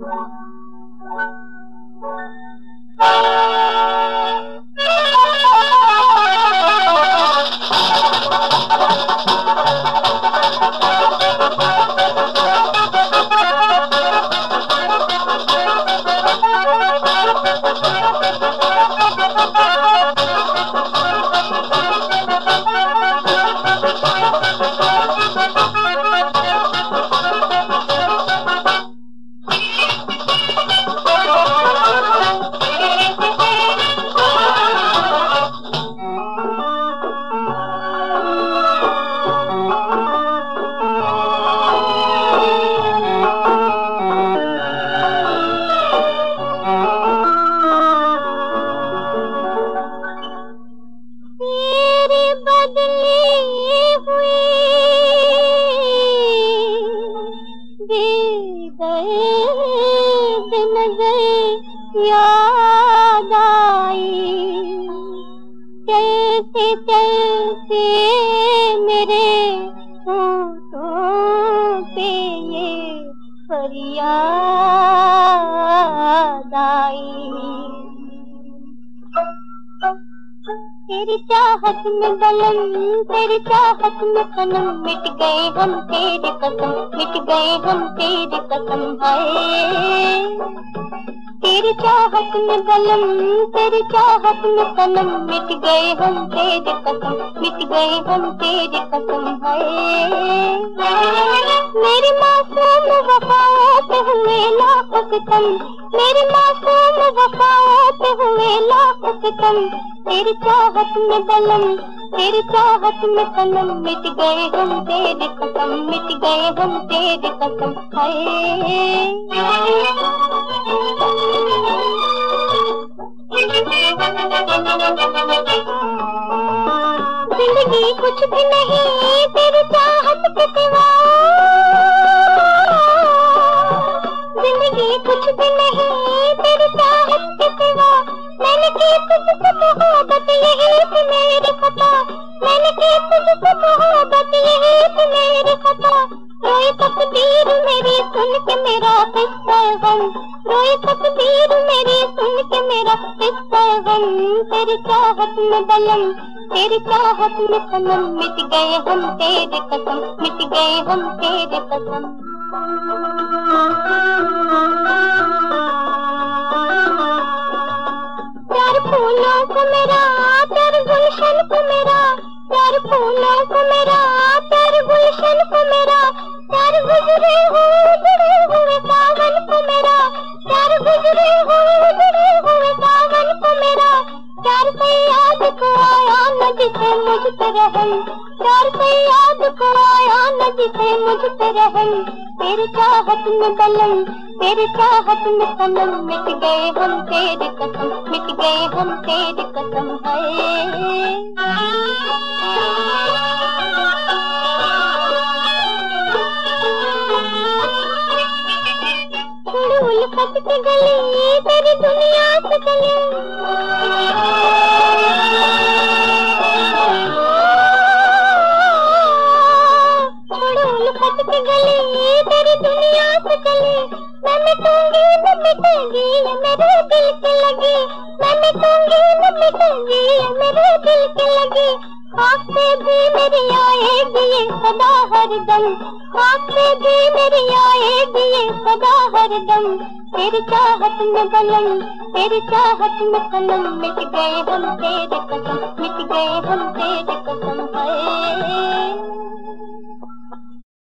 याद आई चलते चलते मेरे होठों पे ये फरियाद आई। तेरी चाहत में बलम, तेरी चाहत में सनम, मिट गए हम तेरी कसम, मिट गए हम तेरी कसम है। तेरी चाहत में बलम, तेरी चाहत में सनम, मिट गए हम तेरी कसम, मिट गए हम तेरी कसम है। मेरी मासूम वफाओं पे हुए लाखों सितम, मेरी मासूम वफाओं पे हुए लाखों सितम। तेरी चाहत में बलम, तेरी चाहत में सनम, मिट गए हम तेरी कसम, मिट गए हम तेरी कसम है। जिंदगी कुछ भी नहीं तेरी चाहत के सिवा, जिंदगी कुछ भी नहीं तेरी चाहत के सिवा। मैंने की तुझसे मोहब्बत यही थी मेरी खता, मैंने की तुझसे मोहब्बत यही थी मेरी खता। रोई तकदीर मेरी सुन के मेरा किस्सा गम, रोई तकदीर मेरी सुन के मेरा किस्सा गम। तेरी चाहत में बलम, तेरी चाहत में सनम, मिट गए हम तेरी कसम, मिट गए हम तेरी कसम। प्यार फूलों को मेरा, प्यार गुलशन को मेरा, प्यार फूलों को मेरा, प्यार गुलशन को मेरा। प्यार गुजरे हुए जुड़े हुए सावन को मेरा, प्यार गुजरे हुए जुड़े हुए सावन को मेरा। प्यार से याद को आया न जिसे मुझ पे रहम, प्यार से याद को आया न जिसे मुझ पे रहम। तेरी चाहत में बलम, तेरी चाहत में सनम, मिट गए हम तेरी कसम, मिट गए हम तेरी कसम है। छोड़ उल्फत की गली तेरी दुनिया से चली, छोड़ उल्फत की गली तेरी दुनिया से चली। मैं मिटूंगी न मिटेगी ये मेरे दिल की लगी, मैं मिटूंगी न मिटेगी ये मेरे दिल की लगी। ख्वाब से भी मेरी आएगी ये सदा हरदम, ख्वाब से भी मेरी आएगी ये सदा हरदम। तेरी चाहत में बलम, तेरी चाहत में सनम, मिट गए हम तेरी कसम, मिट गए हम तेरी कसम।